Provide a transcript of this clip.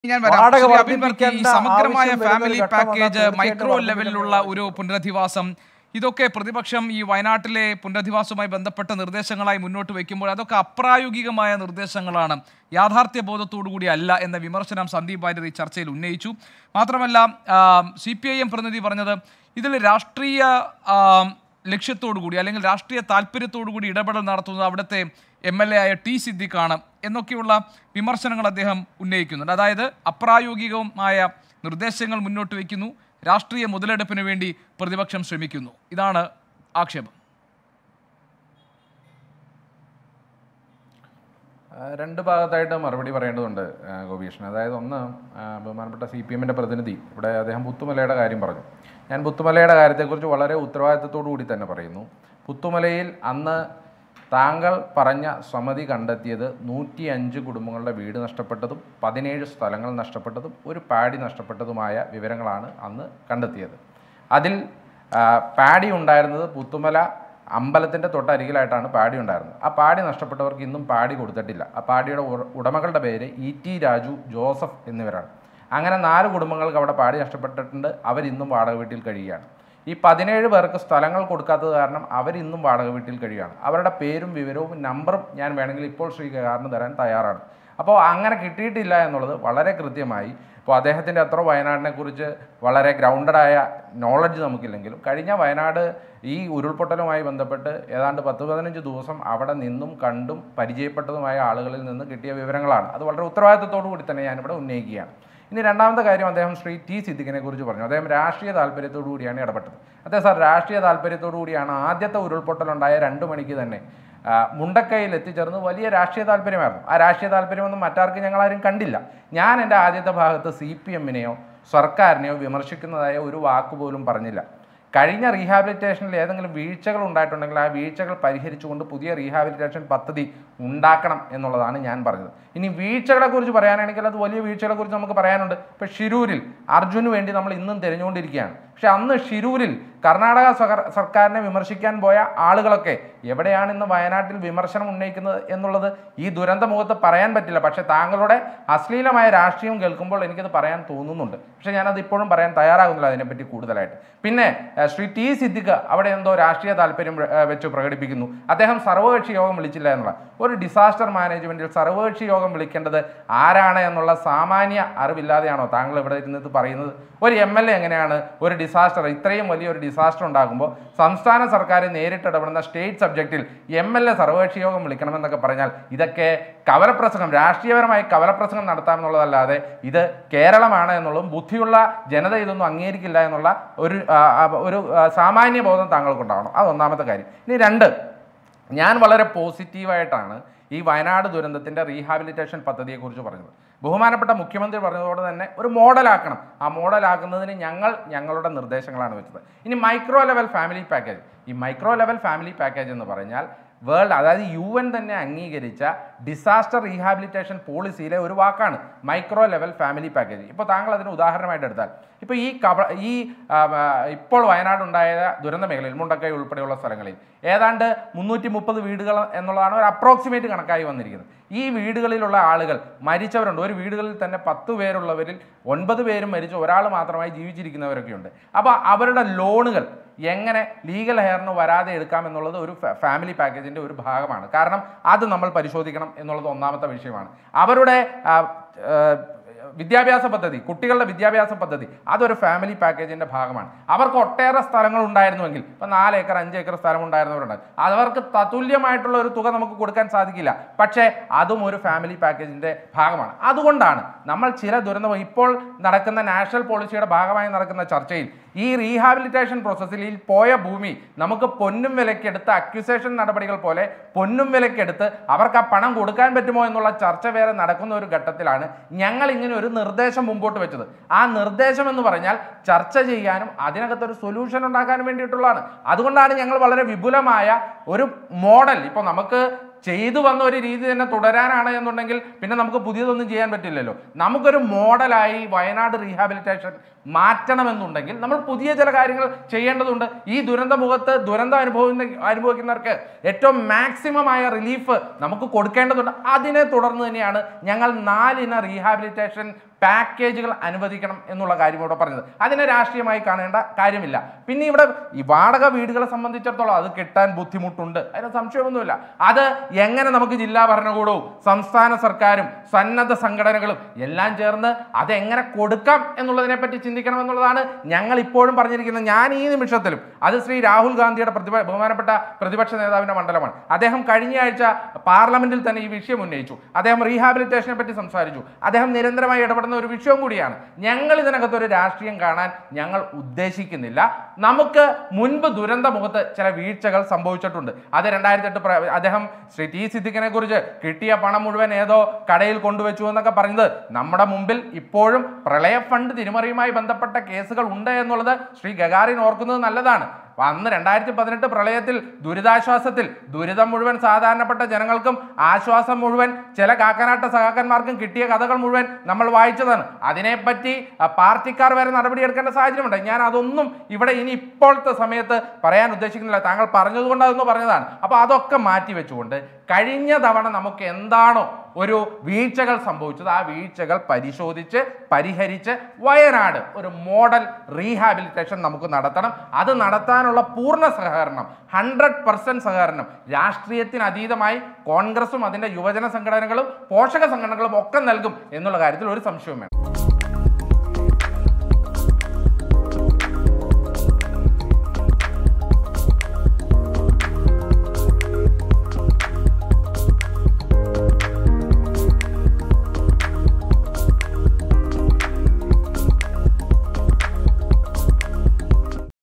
ഞാൻ വരാം. ശ്രീ അബിൻ വർക്കി, ഈ സമഗ്രമായ ഫാമിലി പാക്കേജ്, മൈക്രോ ലെവലിലുള്ള ഒരു പുനരധിവാസം, ഇതൊക്കെ പ്രതിപക്ഷം ഈ വയനാട്ടിലെ പുനരധിവാസവുമായി ബന്ധപ്പെട്ട നിർദ്ദേശങ്ങളായി മുന്നോട്ട് വയ്ക്കുമ്പോൾ അതൊക്കെ അപ്രായോഗികമായ നിർദ്ദേശങ്ങളാണ്, യാഥാർത്ഥ്യ ബോധത്തോടുകൂടി അല്ല എന്ന വിമർശനം സന്ദീപ് വാര്യർ ഈ ചർച്ചയിൽ ഉന്നയിച്ചു. മാത്രമല്ല CPIM പ്രതിനിധി പറഞ്ഞത് ഇതിൽ രാഷ്ട്രീയ ലക്ഷ്യത്തോടുകൂടി അല്ലെങ്കിൽ രാഷ്ട്രീയ താല്പര്യത്തോടുകൂടി ഇടപെടൽ നടത്തുന്നത് അവിടുത്തെ MLA ആയ T സിദ്ദിഖാണ് എന്നൊക്കെയുള്ള വിമർശനങ്ങൾ അദ്ദേഹം ഉന്നയിക്കുന്നുണ്ട്. അതായത് അപ്രായോഗികമായ നിർദ്ദേശങ്ങൾ മുന്നോട്ട് വയ്ക്കുന്നു, രാഷ്ട്രീയ മുതലെടുപ്പിന് വേണ്ടി പ്രതിപക്ഷം ശ്രമിക്കുന്നു. ഇതാണ് ആക്ഷേപം. രണ്ട് ഭാഗത്തായിട്ട് മറുപടി പറയേണ്ടതുണ്ട് ഗോപീഷ്ണൻ. അതായത് ഒന്ന്, ബഹുമാനപ്പെട്ട CPM-ൻ്റെ പ്രതിനിധി ഇവിടെ അദ്ദേഹം പുത്തുമലയുടെ കാര്യം പറഞ്ഞു. ഞാൻ പുത്തുമലയുടെ കാര്യത്തെക്കുറിച്ച് വളരെ ഉത്തരവാദിത്തത്തോടു കൂടി തന്നെ പറയുന്നു. പുത്തുമലയിൽ അന്ന് താങ്കൾ പറഞ്ഞ സമിതി കണ്ടെത്തിയത് 105 കുടുംബങ്ങളുടെ വീട് നഷ്ടപ്പെട്ടതും 17 സ്ഥലങ്ങൾ നഷ്ടപ്പെട്ടതും ഒരു പാടി നഷ്ടപ്പെട്ടതുമായ വിവരങ്ങളാണ് അന്ന് കണ്ടെത്തിയത്. അതിൽ പാടി ഉണ്ടായിരുന്നത് പുത്തുമല അമ്പലത്തിൻ്റെ തൊട്ടരികിലായിട്ടാണ് പാടി ഉണ്ടായിരുന്നത്. ആ പാടി നഷ്ടപ്പെട്ടവർക്ക് ഇന്നും പാടി കൊടുത്തിട്ടില്ല. ആ പാടിയുടെ ഉടമകളുടെ പേര് ET രാജു, ജോസഫ് എന്നിവരാണ്. അങ്ങനെ 4 കുടുംബങ്ങൾക്ക് അവിടെ പാടി നഷ്ടപ്പെട്ടിട്ടുണ്ട്. അവരിന്നും വാടക വീട്ടിൽ കഴിയുകയാണ്. ഈ 17 പേർക്ക് സ്ഥലങ്ങൾ കൊടുക്കാത്തത് കാരണം അവരിന്നും വാടക വീട്ടിൽ കഴിയുകയാണ്. അവരുടെ പേരും വിവരവും നമ്പറും ഞാൻ വേണമെങ്കിൽ ഇപ്പോൾ ശ്രീ കെകാറിന് തരാൻ തയ്യാറാണ്. അപ്പോൾ അങ്ങനെ കിട്ടിയിട്ടില്ല എന്നുള്ളത് വളരെ കൃത്യമായി. ഇപ്പോൾ അദ്ദേഹത്തിൻ്റെ അത്ര വയനാടിനെക്കുറിച്ച് വളരെ ഗ്രൗണ്ടഡായ നോളജ് നമുക്കില്ലെങ്കിലും കഴിഞ്ഞ വയനാട് ഈ ഉരുൾപൊട്ടലുമായി ബന്ധപ്പെട്ട് ഏതാണ്ട് 10-15 ദിവസം അവിടെ നിന്നും കണ്ടും പരിചയപ്പെട്ടതുമായ ആളുകളിൽ നിന്ന് കിട്ടിയ വിവരങ്ങളാണ്. അത് വളരെ ഉത്തരവാദിത്തത്തോടു കൂടി തന്നെ ഞാനിവിടെ ഉന്നയിക്കുകയാണ്. ഇനി രണ്ടാമത്തെ കാര്യം, അദ്ദേഹം ശ്രീ T സിദ്ദിഖിനെ കുറിച്ച് പറഞ്ഞു. അദ്ദേഹം രാഷ്ട്രീയ താല്പര്യത്തോടു കൂടിയാണ് ഇടപെട്ടത്. അദ്ദേഹം സാർ രാഷ്ട്രീയ താല്പര്യത്തോടു കൂടിയാണ് ആദ്യത്തെ ഉരുൾപൊട്ടലുണ്ടായ 2 മണിക്ക് തന്നെ മുണ്ടക്കയിൽ എത്തിച്ചേർന്ന് വലിയ രാഷ്ട്രീയ താല്പര്യമായിരുന്നു. ആ രാഷ്ട്രീയ താല്പര്യമൊന്നും മറ്റാർക്കും ഞങ്ങളാരും കണ്ടില്ല. ഞാൻ എൻ്റെ ആദ്യത്തെ ഭാഗത്ത് CPM-നെയോ സർക്കാരിനെയോ വിമർശിക്കുന്നതായ ഒരു വാക്കുപോലും പറഞ്ഞില്ല. കഴിഞ്ഞ റീഹാബിലിറ്റേഷനിൽ ഏതെങ്കിലും വീഴ്ചകൾ ഉണ്ടായിട്ടുണ്ടെങ്കിൽ ആ വീഴ്ചകൾ പരിഹരിച്ചുകൊണ്ട് പുതിയ റീഹാബിലിറ്റേഷൻ പദ്ധതി ഉണ്ടാക്കണം എന്നുള്ളതാണ് ഞാൻ പറഞ്ഞത്. ഇനി വീഴ്ചകളെക്കുറിച്ച് പറയാനാണെങ്കിൽ അത് വലിയ വീഴ്ചകളെക്കുറിച്ച് നമുക്ക് പറയാനുണ്ട്. ഇപ്പോൾ ഷിരൂരിൽ അർജുന് വേണ്ടി നമ്മൾ ഇന്നും തിരഞ്ഞുകൊണ്ടിരിക്കുകയാണ്. പക്ഷെ അന്ന് ഷിരൂരിൽ കർണാടക സർക്കാരിനെ വിമർശിക്കാൻ പോയ ആളുകളൊക്കെ എവിടെയാണ് ഇന്ന് വയനാട്ടിൽ വിമർശനം ഉന്നയിക്കുന്നത് എന്നുള്ളത് ഈ ദുരന്ത മുഖത്ത് പറയാൻ പറ്റില്ല. പക്ഷേ താങ്കളുടെ അശ്ലീലമായ രാഷ്ട്രീയം കേൾക്കുമ്പോൾ എനിക്കത് പറയാൻ തോന്നുന്നുണ്ട്. പക്ഷേ ഞാനത് ഇപ്പോഴും പറയാൻ തയ്യാറാകുന്നില്ല അതിനെപ്പറ്റി കൂടുതലായിട്ട്. പിന്നെ ശ്രീ T സിദ്ദിഖ് അവിടെ എന്തോ രാഷ്ട്രീയ താല്പര്യം വെച്ച് പ്രകടിപ്പിക്കുന്നു. അദ്ദേഹം സർവകക്ഷി യോഗം വിളിച്ചില്ല എന്നുള്ള. ഒരു ഡിസാസ്റ്റർ മാനേജ്മെൻറ്റിൽ സർവകക്ഷി യോഗം വിളിക്കേണ്ടത് ആരാണ് എന്നുള്ള സാമാന്യ അറിവില്ലാതെയാണോ താങ്കൾ ഇവിടെ ഇരുന്നത് പറയുന്നത്? ഒരു MLA എങ്ങനെയാണ് ഒരു ഡിസാസ്റ്റർ, ഇത്രയും വലിയൊരു ഡിസാസ്റ്റർ ഉണ്ടാകുമ്പോൾ സംസ്ഥാന സർക്കാർ നേരിട്ട് ഇടപെടുന്ന സ്റ്റേറ്റ് സബ്ജക്റ്റിൽ MLA സർവകക്ഷി യോഗം വിളിക്കണമെന്നൊക്കെ പറഞ്ഞാൽ ഇതൊക്കെ കവലപ്രസംഗം, രാഷ്ട്രീയപരമായി കവലപ്രസംഗം നടത്താമെന്നുള്ളതല്ലാതെ ഇത് കേരളമാണ് എന്നുള്ളതും ബുദ്ധിയുള്ള ജനത ഇതൊന്നും അംഗീകരിക്കില്ല എന്നുള്ള ഒരു സാമാന്യ ബോധം താങ്കൾക്കുണ്ടാവണം. അതൊന്നാമത്തെ കാര്യം. ഇനി 2, ഞാൻ വളരെ പോസിറ്റീവായിട്ടാണ് ഈ വയനാട് ദുരന്തത്തിൻ്റെ റീഹാബിലിറ്റേഷൻ പദ്ധതിയെക്കുറിച്ച് പറഞ്ഞത്. ബഹുമാനപ്പെട്ട മുഖ്യമന്ത്രി പറഞ്ഞതുപോലെ തന്നെ ഒരു മോഡലാക്കണം. ആ മോഡലാക്കുന്നതിന് ഞങ്ങളുടെ നിർദ്ദേശങ്ങളാണ് വെച്ചത്. ഇനി മൈക്രോ ലെവൽ ഫാമിലി പാക്കേജ്. ഈ മൈക്രോ ലെവൽ ഫാമിലി പാക്കേജ് എന്ന് പറഞ്ഞാൽ വേൾഡ്, അതായത് UN തന്നെ അംഗീകരിച്ച ഡിസാസ്റ്റർ റീഹാബിലിറ്റേഷൻ പോളിസിയിലെ ഒരു വാക്കാണ് മൈക്രോ ലെവൽ ഫാമിലി പാക്കേജ്. ഇപ്പോൾ താങ്കൾ അതിന് ഉദാഹരണമായിട്ട് എടുത്താൽ ഇപ്പോൾ ഇപ്പോൾ വയനാടുണ്ടായ ദുരന്ത മേഖലയിൽ മുണ്ടക്കൈ ഉൾപ്പെടെയുള്ള സ്ഥലങ്ങളിൽ ഏതാണ്ട് 330 വീടുകൾ എന്നുള്ളതാണ് ഒരു അപ്രോക്സിമേറ്റ് കണക്കായി വന്നിരിക്കുന്നത്. ഈ വീടുകളിലുള്ള ആളുകൾ മരിച്ചവരുണ്ട്. ഒരു വീടുകളിൽ തന്നെ 10 പേരുള്ളവരിൽ 9 പേരും മരിച്ചു, ഒരാൾ മാത്രമായി ജീവിച്ചിരിക്കുന്നവരൊക്കെയുണ്ട്. അപ്പോൾ അവരുടെ ലോണുകൾ എങ്ങനെ ലീഗൽ ഹെയറിന് വരാതെ എടുക്കാം എന്നുള്ളത് ഒരു ഫാമിലി പാക്കേജിൻ്റെ ഒരു ഭാഗമാണ്. കാരണം അത് നമ്മൾ പരിശോധിക്കണം എന്നുള്ളത് ഒന്നാമത്തെ വിഷയമാണ്. അവരുടെ വിദ്യാഭ്യാസ പദ്ധതി, കുട്ടികളുടെ വിദ്യാഭ്യാസ പദ്ധതി, അതൊരു ഫാമിലി പാക്കേജിൻ്റെ ഭാഗമാണ്. അവർക്ക് ഒട്ടേറെ സ്ഥലങ്ങൾ ഉണ്ടായിരുന്നുവെങ്കിൽ, ഇപ്പോൾ 4 ഏക്കർ 5 ഏക്കർ സ്ഥലം ഉണ്ടായിരുന്നവരുണ്ട്, അവർക്ക് തത്തുല്യമായിട്ടുള്ള ഒരു തുക നമുക്ക് കൊടുക്കാൻ സാധിക്കില്ല. പക്ഷേ അതും ഒരു ഫാമിലി പാക്കേജിൻ്റെ ഭാഗമാണ്. അതുകൊണ്ടാണ് നമ്മൾ ചില ദുരന്തം ഇപ്പോൾ നടക്കുന്ന നാഷണൽ പോളിസിയുടെ ഭാഗമായി നടക്കുന്ന ചർച്ചയിൽ ഈ റീഹാബിലിറ്റേഷൻ പ്രോസസ്സിൽ പോയ ഭൂമി നമുക്ക് പൊന്നും വിലക്കെടുത്ത് അക്യൂസേഷൻ നടപടികൾ പോലെ പൊന്നും വിലക്കെടുത്ത് അവർക്ക് ആ പണം കൊടുക്കാൻ പറ്റുമോ എന്നുള്ള ചർച്ച വേറെ നടക്കുന്ന ഒരു ഘട്ടത്തിലാണ് ഞങ്ങൾ ഇങ്ങനെ ഒരു നിർദ്ദേശം മുമ്പോട്ട് വെച്ചത്. ആ നിർദ്ദേശം എന്ന് പറഞ്ഞാൽ ചർച്ച ചെയ്യാനും അതിനകത്തൊരു സൊല്യൂഷൻ ഉണ്ടാക്കാനും വേണ്ടിയിട്ടുള്ളതാണ്. അതുകൊണ്ടാണ് ഞങ്ങൾ വളരെ വിപുലമായ ഒരു മോഡൽ, ഇപ്പോൾ നമുക്ക് ചെയ്തു വന്ന ഒരു രീതി തന്നെ തുടരാനാണ് എന്നുണ്ടെങ്കിൽ പിന്നെ നമുക്ക് പുതിയതൊന്നും ചെയ്യാൻ പറ്റില്ലല്ലോ. നമുക്കൊരു മോഡലായി വയനാട് റീഹാബിലിറ്റേഷൻ മാറ്റണമെന്നുണ്ടെങ്കിൽ നമ്മൾ പുതിയ ചില കാര്യങ്ങൾ ചെയ്യേണ്ടതുണ്ട്. ഈ ദുരന്ത മുഖത്ത് ദുരന്തം അനുഭവിക്കുന്നവർക്ക് ഏറ്റവും മാക്സിമമായ റിലീഫ് നമുക്ക് കൊടുക്കേണ്ടതുണ്ട്. അതിനെ തുടർന്ന് തന്നെയാണ് ഞങ്ങൾ 4 ഇന റീഹാബിലിറ്റേഷൻ പാക്കേജുകൾ അനുവദിക്കണം എന്നുള്ള കാര്യം ഇവിടെ പറഞ്ഞത്. അതിനെ രാഷ്ട്രീയമായി കാണേണ്ട കാര്യമില്ല. പിന്നെ ഇവിടെ ഈ വാടക വീടുകളെ സംബന്ധിച്ചിടത്തോളം അത് കിട്ടാൻ ബുദ്ധിമുട്ടുണ്ട്, അതിന് സംശയമൊന്നുമില്ല. അത് എങ്ങനെ നമുക്ക് ജില്ലാ ഭരണകൂടവും സംസ്ഥാന സർക്കാരും സന്നദ്ധ സംഘടനകളും എല്ലാം ചേർന്ന് അതെങ്ങനെ കൊടുക്കാം എന്നുള്ളതിനെ പറ്റി ചിന്തിക്കണം എന്നുള്ളതാണ് ഞങ്ങൾ ഇപ്പോഴും പറഞ്ഞിരിക്കുന്നത്. ഞാൻ ഈ നിമിഷത്തിലും അത് ശ്രീ രാഹുൽ ഗാന്ധിയുടെ ബഹുമാനപ്പെട്ട പ്രതിപക്ഷ നേതാവിന്റെ മണ്ഡലമാണ്. അദ്ദേഹം കഴിഞ്ഞ ആഴ്ച പാർലമെന്റിൽ തന്നെ ഈ വിഷയം ഉന്നയിച്ചു. അദ്ദേഹം റീഹാബിലിറ്റേഷനെ പറ്റി സംസാരിച്ചു. അദ്ദേഹം നിരന്തരമായി ഇടപെടുന്ന ഒരു വിഷയം കൂടിയാണ്. ഞങ്ങൾ ഇതിനകത്തൊരു രാഷ്ട്രീയം കാണാൻ ഞങ്ങൾ ഉദ്ദേശിക്കുന്നില്ല. നമുക്ക് മുൻപ് ദുരന്ത മുഖത്ത് ചില വീഴ്ചകൾ സംഭവിച്ചിട്ടുണ്ട്. അത് 2008 അദ്ദേഹം ശ്രീ ടി സിദ്ദിഖിനെ കുറിച്ച് കിട്ടിയ പണം മുഴുവൻ ഏതോ കടയിൽ കൊണ്ടുവച്ചു എന്നൊക്കെ പറഞ്ഞത് നമ്മുടെ മുമ്പിൽ ഇപ്പോഴും പ്രളയ ഫണ്ട് തിരിമറിയുമായി ബന്ധപ്പെട്ട കേസുകൾ ഉണ്ട് എന്നുള്ളത് ശ്രീ ഗഗാറിൻ ഓർക്കുന്നത് നല്ലതാണ്. അന്ന് 2018 പ്രളയത്തിൽ ദുരിതാശ്വാസത്തിൽ ദുരിതം മുഴുവൻ സാധാരണപ്പെട്ട ജനങ്ങൾക്കും ആശ്വാസം മുഴുവൻ ചില കാക്കനാട്ട സഹാക്കന്മാർക്കും കിട്ടിയ കഥകൾ മുഴുവൻ നമ്മൾ വായിച്ചതാണ്. അതിനെപ്പറ്റി പാർട്ടിക്കാർ വരെ നടപടിയെടുക്കേണ്ട സാഹചര്യമുണ്ട്. ഞാൻ അതൊന്നും ഇവിടെ ഇനി ഇപ്പോഴത്തെ സമയത്ത് പറയാൻ ഉദ്ദേശിക്കുന്നില്ല. താങ്കൾ പറഞ്ഞതുകൊണ്ട് അതൊന്നും പറഞ്ഞതാണ്. അപ്പോൾ അതൊക്കെ മാറ്റി വെച്ചുകൊണ്ട് കഴിഞ്ഞ തവണ നമുക്ക് എന്താണോ ഒരു വീഴ്ചകൾ സംഭവിച്ചത് ആ വീഴ്ചകൾ പരിശോധിച്ച് പരിഹരിച്ച് വയനാട് ഒരു മോഡൽ റീഹാബിലിറ്റേഷൻ നമുക്ക് നടത്തണം. അത് നടത്താനുള്ള പൂർണ്ണ സഹകരണം 100% സഹകരണം രാഷ്ട്രീയത്തിന് അതീതമായി കോൺഗ്രസും അതിൻ്റെ യുവജന സംഘടനകളും പോഷക സംഘടനകളും ഒക്കെ നൽകും എന്നുള്ള കാര്യത്തിൽ ഒരു സംശയവും വേണം.